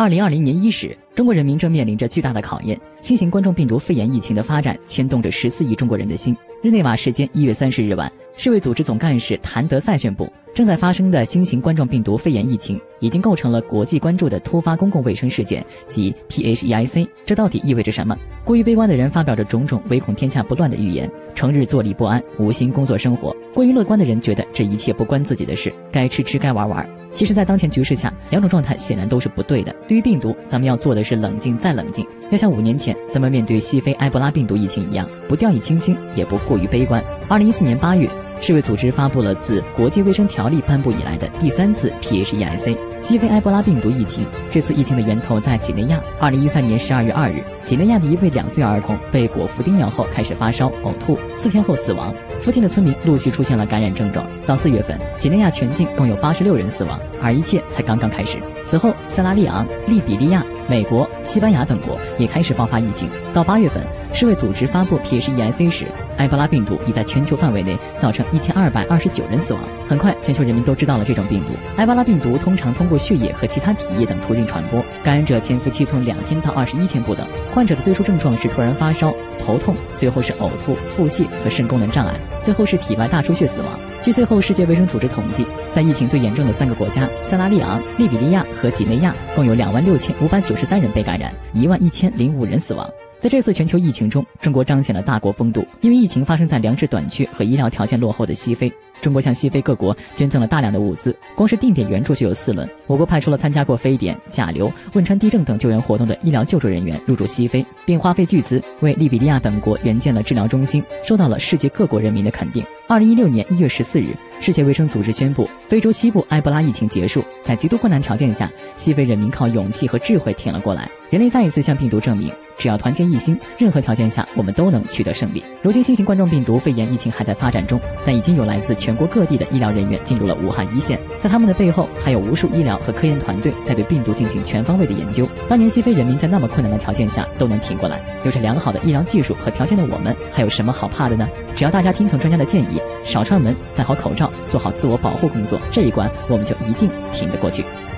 2020年伊始，中国人民正面临着巨大的考验。新型冠状病毒肺炎疫情的发展牵动着14亿中国人的心。日内瓦时间1月30日晚，世卫组织总干事谭德赛宣布，正在发生的新型冠状病毒肺炎疫情已经构成了国际关注的突发公共卫生事件，即 PHEIC。这到底意味着什么？过于悲观的人发表着种种唯恐天下不乱的预言，成日坐立不安，无心工作生活；过于乐观的人觉得这一切不关自己的事，该吃吃该玩玩。其实在当前局势下，两种状态显然都是不对的。对于病毒，咱们要做的是冷静再冷静，要像5年前咱们面对西非埃博拉病毒疫情一样，不掉以轻心，也不过于悲观。2014年8月，世卫组织发布了自国际卫生条例颁布以来的第3次 PHEIC 西非埃博拉病毒疫情。这次疫情的源头在几内亚。2013年12月2日，几内亚的一位2岁儿童被果服叮咬后开始发烧、呕吐，4天后死亡。附近的村民陆续出现了感染症状。到4月份，几内亚全境共有86人死亡，而一切才刚刚开始。此后，塞拉利昂、利比利亚、美国、西班牙等国也开始爆发疫情。到8月份，世卫组织发布 PHEIC 时，埃博拉病毒已在全球范围内造成1229人死亡。很快，全球人民都知道了这种病毒。埃博拉病毒通常通过血液和其他体液等途径传播，感染者潜伏期从2天到21天不等。患者的最初症状是突然发烧、头痛，随后是呕吐、腹泻和肾功能障碍，最后是体外大出血死亡。据最后世界卫生组织统计，在疫情最严重的3个国家塞拉利昂、利比利亚和几内亚，共有26593人被感染，11005人死亡。在这次全球疫情中，中国彰显了大国风度。因为疫情发生在粮食短缺和医疗条件落后的西非，中国向西非各国捐赠了大量的物资，光是定点援助就有4轮。我国派出了参加过非典、甲流、汶川地震等救援活动的医疗救助人员入驻西非，并花费巨资为利比利亚等国援建了治疗中心，受到了世界各国人民的肯定。2016年1月14日，世界卫生组织宣布，非洲西部埃博拉疫情结束。在极度困难条件下，西非人民靠勇气和智慧挺了过来。人类再一次向病毒证明，只要团结一心，任何条件下我们都能取得胜利。如今新型冠状病毒肺炎疫情还在发展中，但已经有来自全国各地的医疗人员进入了武汉一线，在他们的背后还有无数医疗和科研团队在对病毒进行全方位的研究。当年西非人民在那么困难的条件下都能挺过来，有着良好的医疗技术和条件的我们，还有什么好怕的呢？只要大家听从专家的建议，少串门，戴好口罩，做好自我保护工作，这一关我们就一定挺得过去。